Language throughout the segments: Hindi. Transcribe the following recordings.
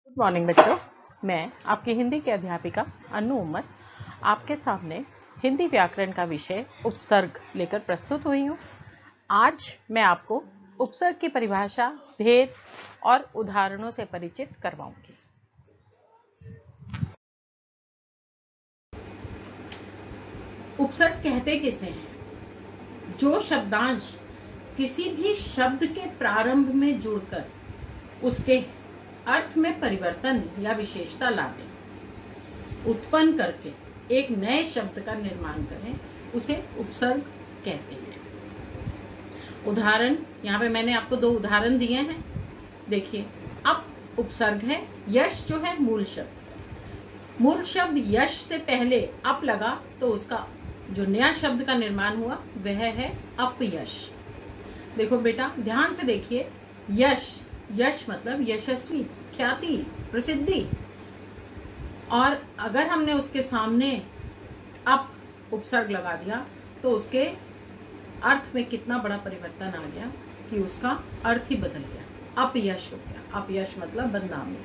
गुड मॉर्निंग बच्चों, मैं आपकी हिंदी की अध्यापिका अन्नू उमर आपके सामने हिंदी व्याकरण का विषय उपसर्ग लेकर प्रस्तुत हुई हूँ। आज मैं आपको उपसर्ग की परिभाषा, भेद और उदाहरणों से परिचित करवाऊंगी। उपसर्ग कहते किसे हैं? जो शब्दांश किसी भी शब्द के प्रारंभ में जुड़कर उसके अर्थ में परिवर्तन या विशेषता ला दें, उत्पन्न करके एक नए शब्द का निर्माण करें, उसे उपसर्ग कहते हैं। उदाहरण, यहाँ पे मैंने आपको दो उदाहरण दिए हैं। देखिए, अप उपसर्ग है। यश जो है मूल शब्द, मूल शब्द यश से पहले अप लगा तो उसका जो नया शब्द का निर्माण हुआ वह है अपयश। देखो बेटा, ध्यान से देखिए, यश, यश मतलब यशस्वी, ख्याति, प्रसिद्धि। और अगर हमने उसके सामने अप उपसर्ग लगा दिया तो उसके अर्थ में कितना बड़ा परिवर्तन आ गया कि उसका अर्थ ही बदल गया, अपयश हो गया। अपयश मतलब बदनामी।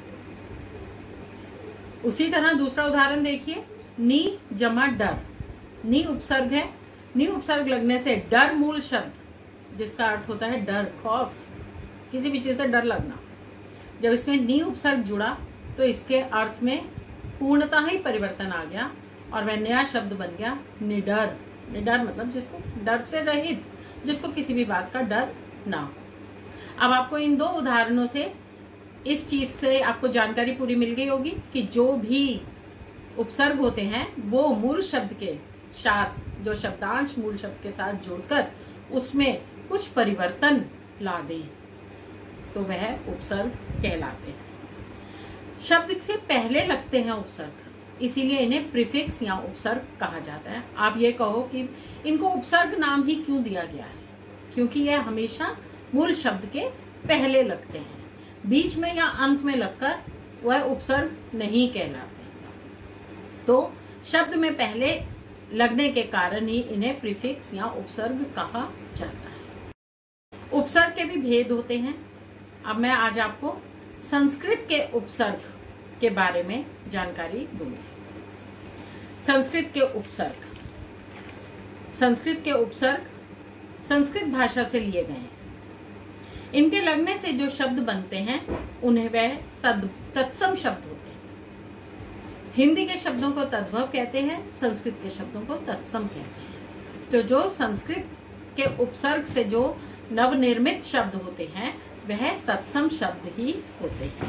उसी तरह दूसरा उदाहरण देखिए, नी जमा डर। नी उपसर्ग है। नी उपसर्ग लगने से डर मूल शब्द जिसका अर्थ होता है डर, खौफ, किसी भी चीज से डर लगना, जब इसमें नी उपसर्ग जुड़ा तो इसके अर्थ में पूर्णता ही परिवर्तन आ गया और वह नया शब्द बन गया निडर। निडर मतलब जिसको डर से रहित, जिसको किसी भी बात का डर ना हो। अब आपको इन दो उदाहरणों से इस चीज से आपको जानकारी पूरी मिल गई होगी कि जो भी उपसर्ग होते हैं वो मूल शब्द के साथ, जो शब्दांश मूल शब्द के साथ जुड़कर उसमें कुछ परिवर्तन ला दें तो वह उपसर्ग कहलाते हैं। शब्द से पहले लगते हैं उपसर्ग, इसीलिए इन्हें प्रीफिक्स या उपसर्ग कहा जाता है। आप ये कहो कि इनको उपसर्ग नाम ही क्यों दिया गया है? क्योंकि यह हमेशा मूल शब्द के पहले लगते हैं, बीच में या अंत में लगकर वह उपसर्ग नहीं कहलाते। तो शब्द में पहले लगने के कारण ही इन्हें प्रीफिक्स या उपसर्ग कहा जाता है। उपसर्ग के भी भेद होते हैं। अब मैं आज आपको संस्कृत के उपसर्ग के बारे में जानकारी दूंगी। संस्कृत के उपसर्ग, संस्कृत के उपसर्ग संस्कृत भाषा से लिए गए हैं। इनके लगने से जो शब्द बनते हैं उन्हें वह तत्सम शब्द होते हैं। हिंदी के शब्दों को तद्भव कहते हैं, संस्कृत के शब्दों को तत्सम कहते हैं। तो जो संस्कृत के उपसर्ग से जो नवनिर्मित शब्द होते हैं वह तत्सम शब्द ही होते हैं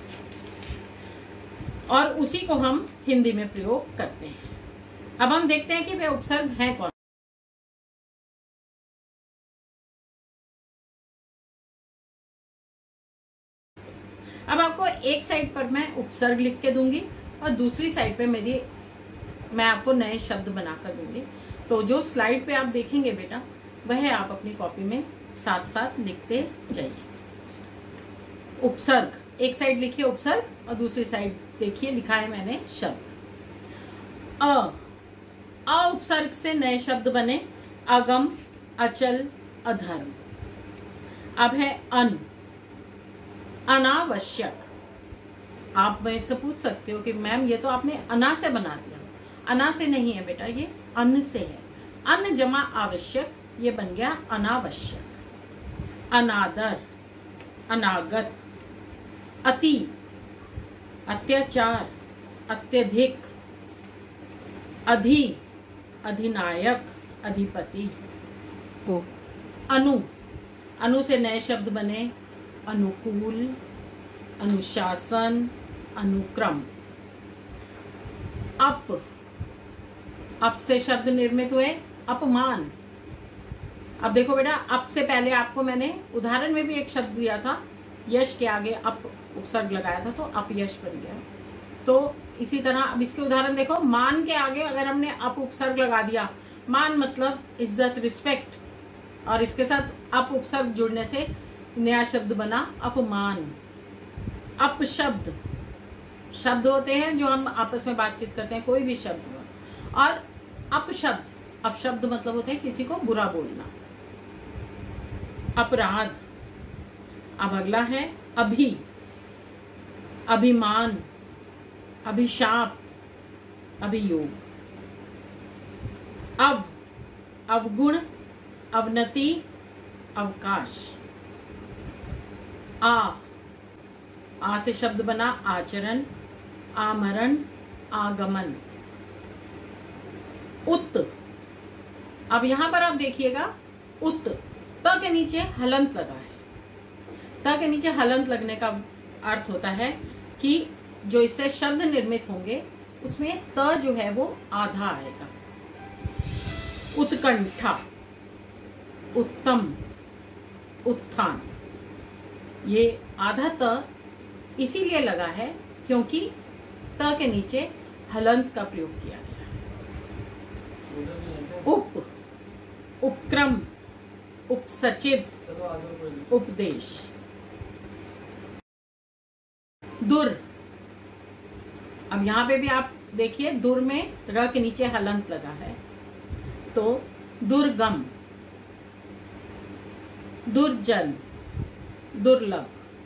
और उसी को हम हिंदी में प्रयोग करते हैं। अब हम देखते हैं कि वे उपसर्ग हैं कौन। अब आपको एक साइड पर मैं उपसर्ग लिख के दूंगी और दूसरी साइड पे मैं आपको नए शब्द बनाकर दूंगी। तो जो स्लाइड पे आप देखेंगे बेटा, वह आप अपनी कॉपी में साथ साथ लिखते जाइए। उपसर्ग, एक साइड लिखिए उपसर्ग और दूसरी साइड देखिए लिखा है मैंने शब्द। अ उपसर्ग से नए शब्द बने, अगम, अचल, अधर्म। अब है अन, अनावश्यक। आप मेरे से पूछ सकते हो कि मैम ये तो आपने अना से बना दिया। अना से नहीं है बेटा, ये अन्न से है। अन्न जमा आवश्यक, ये बन गया अनावश्यक। अनादर, अनागत, अति, अत्याचार, अत्यधिक, अधि, अधिनायक, अधिपति को। अनु, अनु से नए शब्द बने, अनुकूल, अनुशासन, अनुक्रम। अप से शब्द निर्मित हुए, अपमान। अब देखो बेटा, अप से पहले आपको मैंने उदाहरण में भी एक शब्द दिया था, यश के आगे अप उपसर्ग लगाया था तो अपयश बन गया। तो इसी तरह अब इसके उदाहरण देखो, मान के आगे अगर हमने अप उपसर्ग लगा दिया, मान मतलब इज्जत, रिस्पेक्ट, और इसके साथ अप उपसर्ग जुड़ने से नया शब्द बना अपमान। अपशब्द, शब्द होते हैं जो हम आपस में बातचीत करते हैं, कोई भी शब्द हो। और अपशब्द, अपशब्द मतलब होते हैं किसी को बुरा बोलना। अपराध। अब अगला है अभी। अभिमान, अभिशाप, अभियोग। अवगुण, अवनति, अवकाश। आ से शब्द बना आचरण, आमरण, आगमन। उत, अब यहां पर आप देखिएगा उत, त के नीचे हलंत लगा है। त के नीचे हलंत लगने का अर्थ होता है कि जो इससे शब्द निर्मित होंगे उसमें त जो है वो आधा आएगा। उत्कंठा, उत्तम, उत्थान। ये आधा त इसीलिए लगा है क्योंकि त के नीचे हलंत का प्रयोग किया गया है। उपक्रम, उपसचिव, उपदेश। दुर, अब यहां पे भी आप देखिए दुर में र के नीचे हलंत लगा है, तो दुर्गम, दुर्जन, दुर्लभ।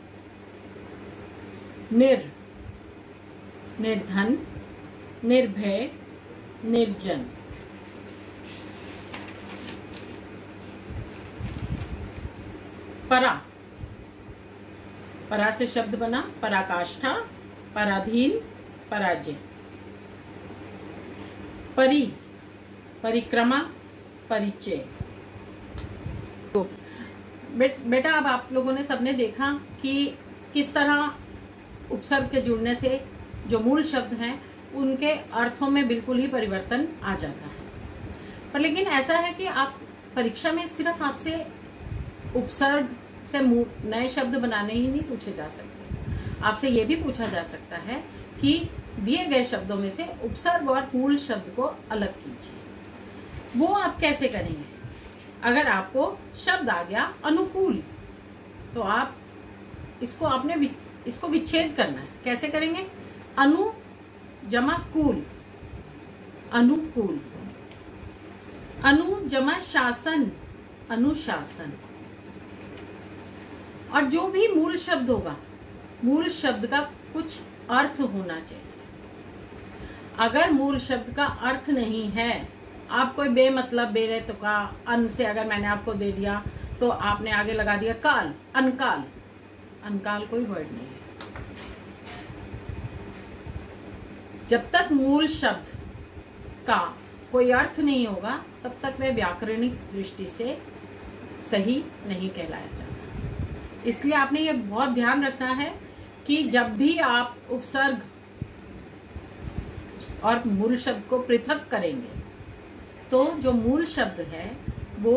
निर्धन, निर्भय, निर्जन। परा से शब्द बना पराकाष्ठा, पराधीन, पराजय। परिक्रमा, परिचय। बेटा अब आप लोगों ने सबने देखा कि किस तरह उपसर्ग के जुड़ने से जो मूल शब्द हैं उनके अर्थों में बिल्कुल ही परिवर्तन आ जाता है। पर लेकिन ऐसा है कि आप परीक्षा में सिर्फ आपसे उपसर्ग से नए शब्द बनाने ही नहीं पूछे जा सकते, आपसे ये भी पूछा जा सकता है कि दिए गए शब्दों में से उपसर्ग और मूल शब्द को अलग कीजिए। वो आप कैसे करेंगे? अगर आपको शब्द आ गया अनुकूल, तो आप इसको विच्छेद करना है। कैसे करेंगे? अनु जमा कूल, अनुकूल। अनु जमा शासन, अनुशासन। और जो भी मूल शब्द होगा, मूल शब्द का कुछ अर्थ होना चाहिए। अगर मूल शब्द का अर्थ नहीं है, आप कोई बेमतलब बेरेत का अन से अगर मैंने आपको दे दिया तो आपने आगे लगा दिया काल, अनकाल। अनकाल कोई वर्ड नहीं है। जब तक मूल शब्द का कोई अर्थ नहीं होगा तब तक वह व्याकरणिक दृष्टि से सही नहीं कहलाया जाता। इसलिए आपने ये बहुत ध्यान रखना है कि जब भी आप उपसर्ग और मूल शब्द को पृथक करेंगे तो जो मूल शब्द है वो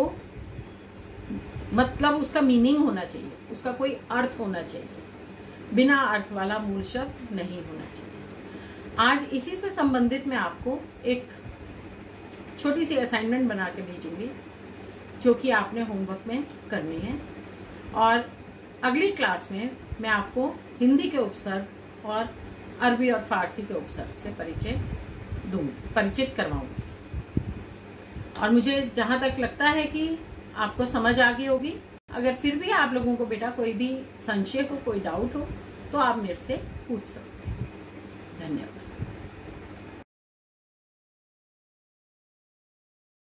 मतलब उसका मीनिंग होना चाहिए, उसका कोई अर्थ होना चाहिए। बिना अर्थ वाला मूल शब्द नहीं होना चाहिए। आज इसी से संबंधित मैं आपको एक छोटी सी असाइनमेंट बना के भेजूंगी जो कि आपने होमवर्क में करनी है, और अगली क्लास में मैं आपको हिंदी के उपसर्ग और अरबी और फारसी के उपसर्ग से परिचित करवाऊंगी। और मुझे जहां तक लगता है कि आपको समझ आ गई होगी। अगर फिर भी आप लोगों को बेटा कोई भी संशय हो, कोई डाउट हो, तो आप मेरे से पूछ सकते हैं। धन्यवाद।